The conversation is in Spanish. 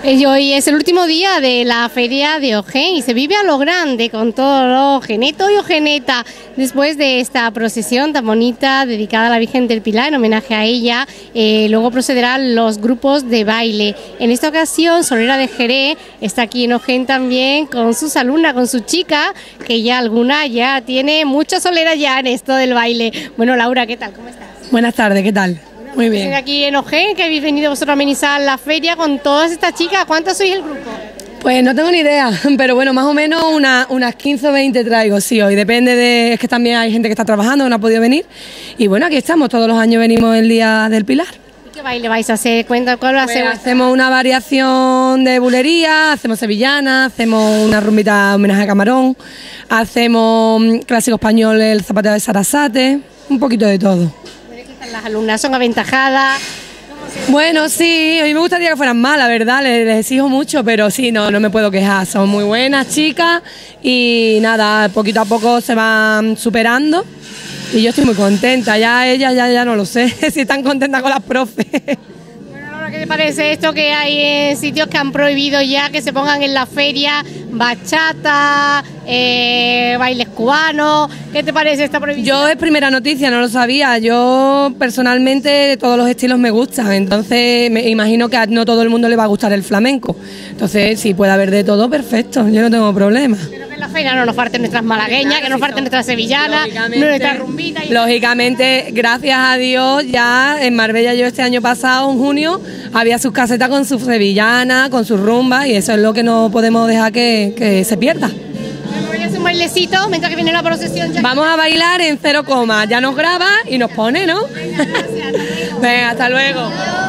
Hoy es el último día de la feria de Ojén y se vive a lo grande con todos los ojenetos y ojenetas después de esta procesión tan bonita dedicada a la Virgen del Pilar en homenaje a ella. Luego procederán los grupos de baile. En esta ocasión Solera de Jerez está aquí en Ojén también con sus alumnas, con su chica, que ya alguna ya tiene mucha solera ya en esto del baile. Bueno, Laura, ¿qué tal? ¿Cómo estás? Buenas tardes, ¿qué tal? Muy bien. Aquí en Ojén, que habéis venido vosotros a amenizar la feria con todas estas chicas. ¿Cuántas sois el grupo? Pues no tengo ni idea, pero bueno, más o menos unas 15 o 20 traigo, sí, hoy depende de... Es que también hay gente que está trabajando, que no ha podido venir. Y bueno, aquí estamos, todos los años venimos el Día del Pilar. ¿Y qué baile vais a hacer? Cuenta, ¿cuál va a ser? Pues hacemos una variación de bulería, hacemos sevillana, hacemos una rumbita homenaje a Camarón, hacemos clásico español, el zapateo de Sarasate, un poquito de todo. Las alumnas son aventajadas. Bueno, sí, a mí me gustaría que fueran más, la verdad, les exijo mucho, pero sí, no me puedo quejar, son muy buenas chicas y nada, poquito a poco se van superando y yo estoy muy contenta, ya ellas ya no lo sé, si están contentas con las profes. Bueno, Laura, ¿qué te parece esto que hay en sitios que han prohibido ya que se pongan en la feria bachata, bailes cubanos? ¿Qué te parece esta prohibición? Yo es primera noticia, no lo sabía. Yo personalmente todos los estilos me gustan, entonces me imagino que a no todo el mundo le va a gustar el flamenco. Entonces, si puede haber de todo, perfecto, yo no tengo problema. Pero que en la feria no nos falten nuestras malagueñas, que nos falten nuestras sevillanas, nuestras rumbitas. Lógicamente, gracias a Dios, ya en Marbella yo este año pasado, en junio, había sus casetas con sus sevillanas, con sus rumbas, y eso es lo que no podemos dejar que se pierda. Voy a hacer un bailecito mientras que viene la procesión. Vamos a bailar en 0, ya nos graba y nos pone, ¿no? Venga, gracias, hasta luego. Venga, hasta luego.